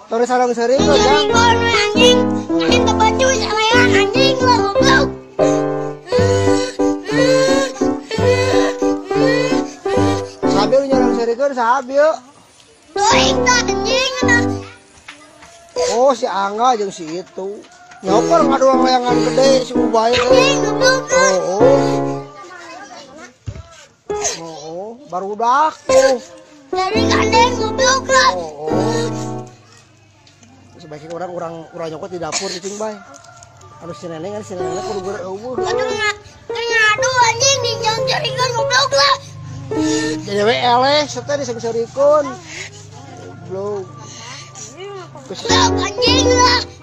Terus sarang sering Ini jang. anjing. Anjing ke baju sampean anjing lah goblok. Sabil nyarang serikeun sabil. Doing tah anjing nah. Oh si Angga jeung si itu. Nyokor ngaduang layangan gede si Ubay. Anjing goblok. Oh, barudak tuh. Dari gandeng goblok lah. Sebaiknya orang nyokot di dapur cing bay. Harus si neneng kudu beureuh. Ngadu anjing di jang-jarikeun goblok lah. Jadi we eleh teh disengserikeun. Goblok. Goblok anjing lah.